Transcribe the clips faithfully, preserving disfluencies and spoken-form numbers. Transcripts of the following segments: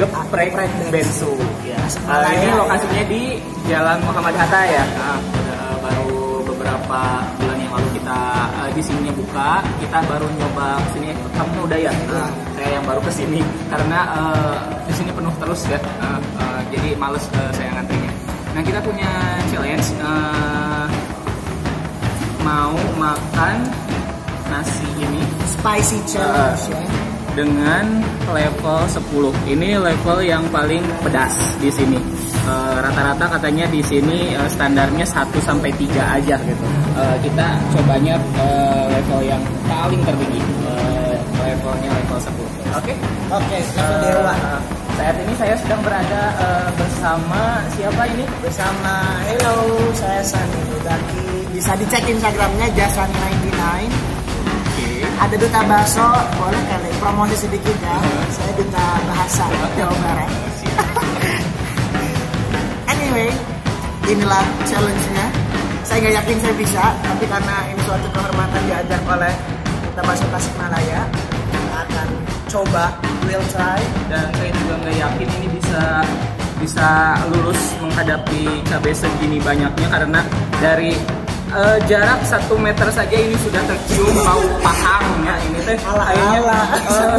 Geprek Bensu. Ya. Uh, ini lokasinya di Jalan Muhammad Hatta ya. Nah, baru beberapa bulan yang lalu kita uh, di sini buka. Kita baru nyoba kesini. Kamu udah ya? Uh, saya yang baru kesini karena uh, di sini penuh terus ya. Uh, uh, jadi males uh, saya ngantrinya. Nah, kita punya challenge. Uh, mau makan nasi ini spicy challenge uh, ya. Dengan level sepuluh. Ini level yang paling pedas di sini. Uh, rata-rata katanya di sini uh, standarnya satu sampai tiga aja gitu. Uh, kita cobanya uh, level yang paling tertinggi. Uh, levelnya level sepuluh. Oke? Okay? Oke, okay, level uh, dewa. Saat ini saya sedang berada uh, bersama siapa ini? Bersama hello, saya Sani Daki. Bisa dicek Instagramnya Jasan sembilan puluh sembilan. Okay. Ada duta bakso, boleh kali promosi sedikit ya. Uh-huh. Saya duta bahasa Jawa Barat. Anyway, inilah challenge-nya. Saya nggak yakin saya bisa, tapi karena ini suatu kehormatan diajak oleh duta bakso Tasikmalaya, kita akan coba, we'll try. Dan saya juga nggak yakin ini bisa bisa lulus menghadapi cabai segini banyaknya karena dari Uh, jarak satu meter saja ini sudah tercium bau pahang ya ini teh kayaknya uh,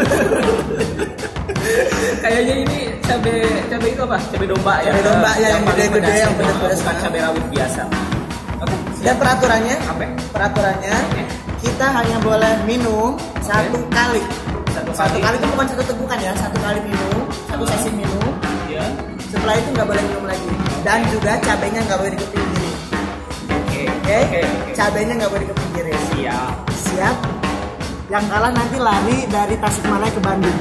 kayaknya ini cabai cabai itu apa cabai domba ya cabai domba ya yang gede-gede yang benar-benar bukan cabai rawit biasa. Okay. Dan peraturannya apa? Peraturannya okay. Kita hanya boleh minum okay. satu kali. Satu, satu kali itu bukan satu tegukan ya, satu kali minum, satu sesi minum. Yeah. Setelah itu nggak boleh minum lagi dan juga cabainya nggak boleh dikepinggirin. Oke, okay? okay, okay. Cabainya nggak boleh dikepinggirin. Siap. Siap. Yang kalah nanti lari dari Tasikmalaya ke Bandung.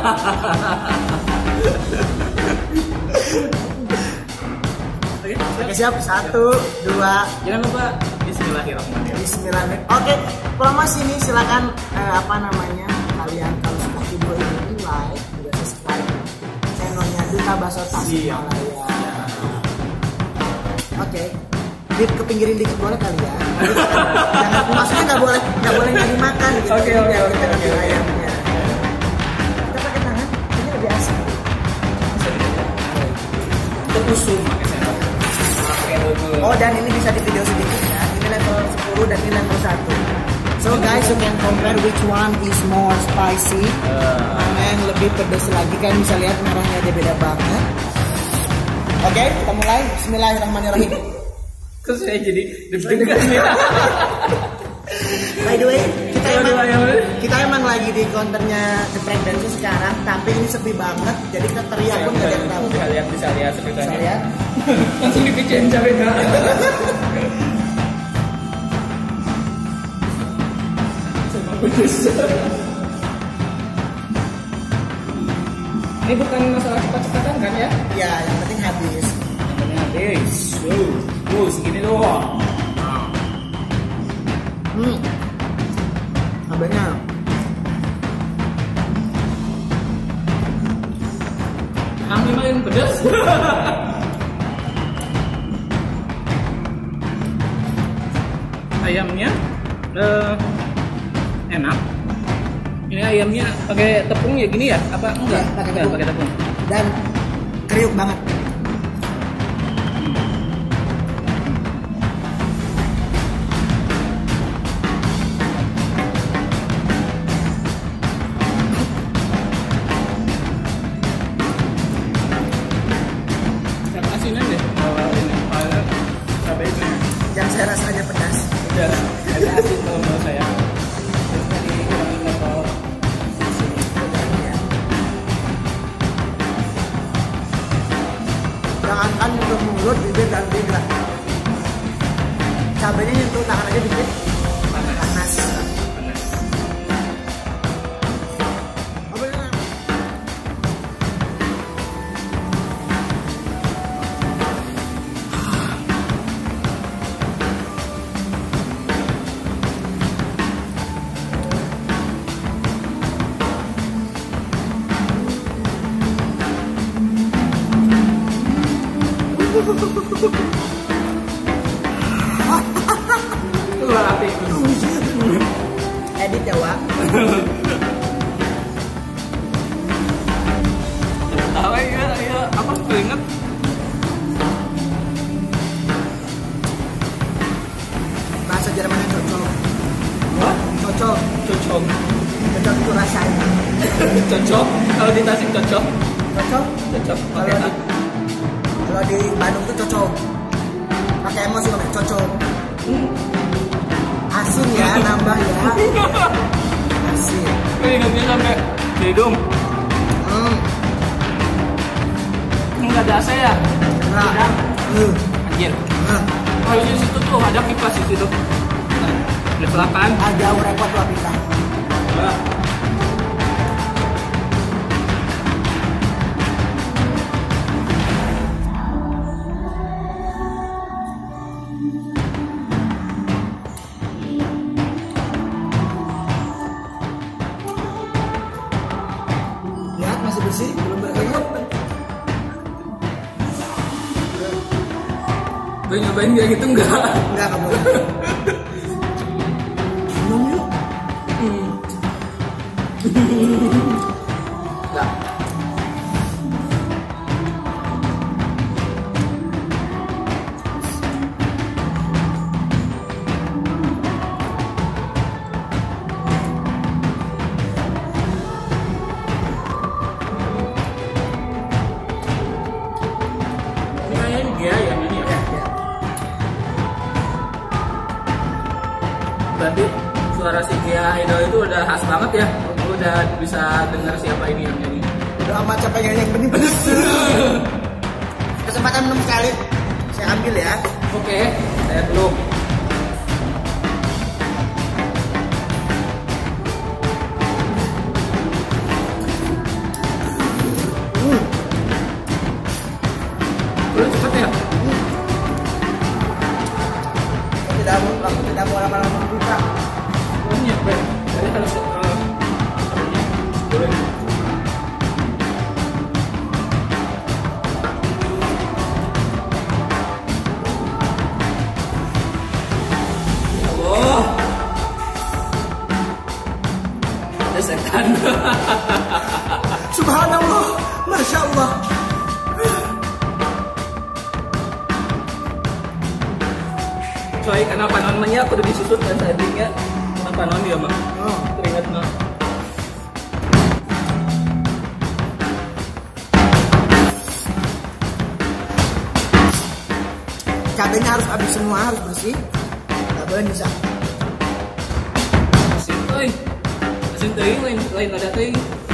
Oke, okay, siap. Satu, dua. Jangan lupa Bismillahirrahmanirrahim. Bismillahirrahmanirrahim. Oke, okay, promosi ini silakan eh, apa namanya kalian kalau suka video ini like, juga subscribe channelnya Duta Bakso Tasikmalaya. Oke. Okay. Dip kepinggirin dikit boleh kali ya. Jangan maksudnya nggak boleh nggak boleh nyari makan gitu. Oke oke oke oke. Ayamnya. Kita pakai tangan, ini lebih asik. Itu usum pakai sendok. Oh dan ini bisa di video sedikit ya. Ini level sepuluh dan ini level satu. So guys, you can compare which one is more spicy. Mana yang lebih pedas lagi, kan bisa lihat merahnya aja beda banget. Oke, kita mulai. Bismillahirrahmanirrahim. Terus saya jadi deg-degan nih. By the way, kita emang kita emang lagi di counternya Geprek Bensu sekarang, tapi ini sepi banget, jadi kita teriak pun nggak ada yang tahu. Bisa lihat, bisa lihat sepitannya. Bisa lihat. Langsung dipijain cabenya. Ini bukan masalah cepat-cepatan kan ya? Ya, yang penting habis. Yang penting habis. Wow. Uh, segini doang. Hmm. Cabenya. Kami main pedas. Ayamnya uh, enak. Ini ayamnya pakai tepung ya gini ya? Apa enggak? Ya, pakai tepung. Pakai tepung. Dan kriuk banget. Yang saya rasa aja pedas. Udah, ada asin kalau menurut saya. Jadi kurangin level. Jangankan nyentuh mulut, bibir dan lidah. Cabenya nyentuh tangan aja dikit. Panas. Panas. Panas. Luar api. Edit ya, Wak. keringet. Bahasa Jermannya cocok. What? Cocok. Cocok. Cocok itu rasanya. Cocok. Kalau di Tasik cocok. Cocok. Cocok. Kalau Oke. di, kalau di Bandung itu cocok. Pakai emosi ngomong cocok. Asin ya, nambah ya. Asin. Keringetnya sampai di hidung. Hmm. Enggak ada A C ya? Nah. Tidak. Hmm. Anjir. Hmm. Harusnya situ tuh ada kipas di situ. Di belakang. Ah, jauh repot lah kita. Nah. Lihat masih bersih, belum berkeringat. Gue nyobain kayak gitu enggak? Enggak, kamu. Minum yuk. Enggak. Kayaknya dia yang ini ya. Berarti suara si Gia Idol itu udah khas banget ya. Lu udah bisa dengar siapa ini yang nyanyi. Udah amat capek yang penting pedes. Kesempatan minum sekali. Saya ambil ya. Oke, saya dulu. Hmm. Lu cepet ya? Tidak mau, aku tidak mau lama-lama buka. Oh nyampe. Jadi harus uh, boleh. Oh. Ada setan. Subhanallah, masya Allah. Soalnya karena panonnya aku udah disusut kan tadinya. Karena panon dia mah. Oh. Keringat mah. Cabenya harus habis semua, harus bersih. Gak boleh bisa. Asin euy. Asin teuing lain lain ada teuing.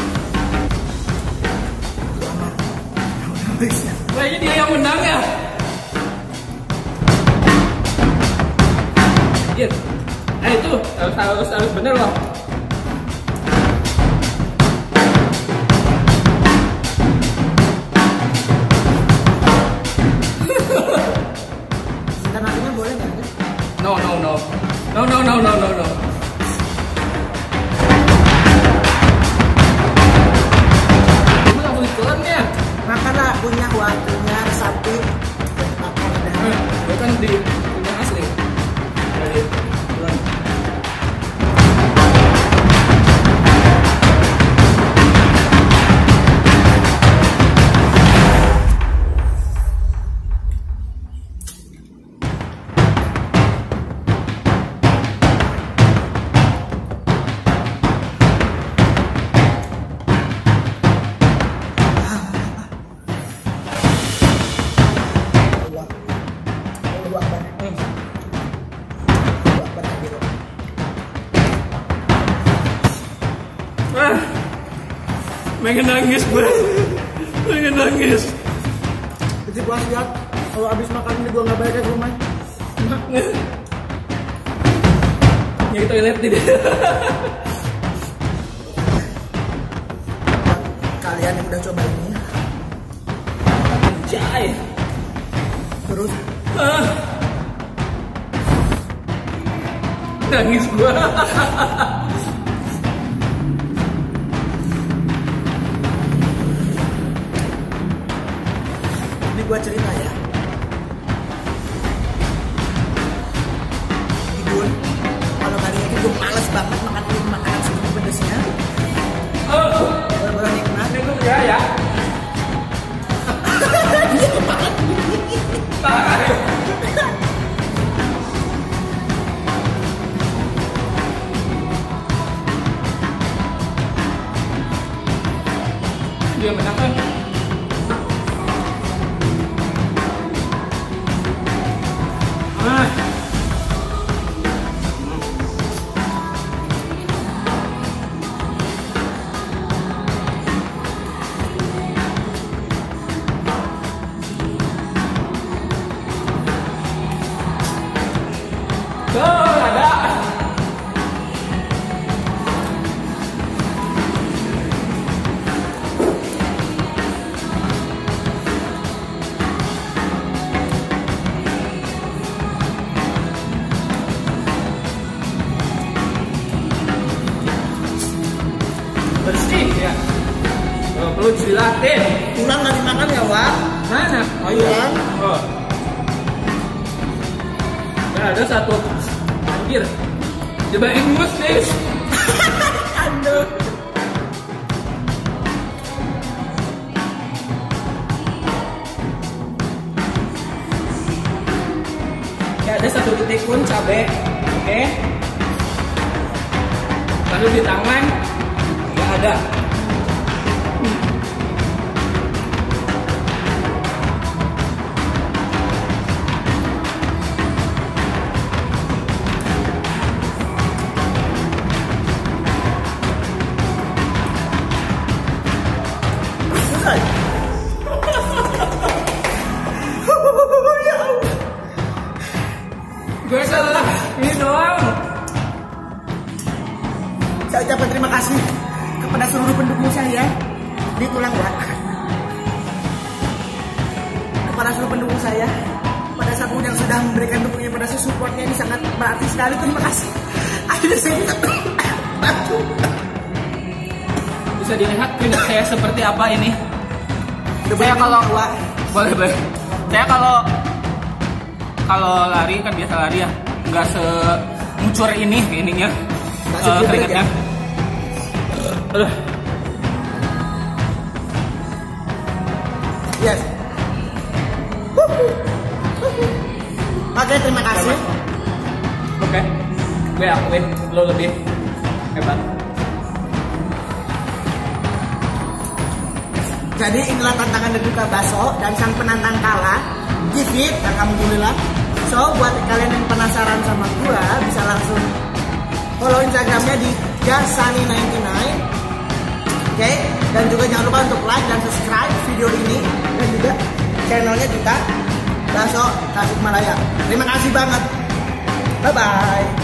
Habis ya. Kayaknya dia yang menang ya. Iya. Nah itu harus harus harus bener loh. Internasinya boleh nggak? No no no no no no no no no. Kamu nggak boleh telan ya? Makanlah punya waktunya sapi. Makan ada. Gue kan di punya asli. Dari telan. Luak. Luak banget. Hmm. Luak banget gitu. Ah, pengen nangis gue, pengen nangis. Jadi gua lihat kalau habis makan ini gua nggak balik ke rumah. Nyari toilet tidak. Kalian yang udah coba ini, Jai. terus Ah. Nangis gue. ini gua cerita ya. Idul, kalau hari ini gua males banget makan ini makanan segini pedesnya. Oh, Bener-bener nikmat. ini tuh ya ya. Dia menangkan. Ah. Oh, ada. Bersih ya. Oh, perlu dilatih. Kurang nggak dimakan ya, Wak? Mana? Oh iya. Oh. Ya, ada satu. Anjir. Coba ingus nih. Aduh. Ya, ada satu detik pun cabai. Oke. Lalu di tangan nggak ada. Selesai. Gue salah. Ini doang. Saya ucapkan terima kasih kepada seluruh pendukung saya di Tulang Wak. Kepada seluruh pendukung saya, pada satu yang sudah memberikan dukungannya pada saya, supportnya ini sangat berarti sekali. Terima kasih. Akhirnya saya bisa bantu. Bisa dilihat tidak saya seperti apa ini. Saya kalau Wak, Boleh boleh. Saya kalau kalau lari kan biasa lari ya, nggak semuncur ini ininya. Nggak Uh, sejebrek keringetnya. ya? Aduh. yes. Oke, terima kasih. Oke. Gue akuin lo lebih hebat. Jadi inilah tantangan dari Duta Baso dan sang penantang kalah. Give it, alhamdulillah. So buat kalian yang penasaran sama gua bisa langsung follow Instagramnya di jasani sembilan puluh sembilan. Oke, okay? Dan juga jangan lupa untuk like dan subscribe video ini dan juga channelnya Duta Baso Tasikmalaya. Terima kasih banget. Bye bye.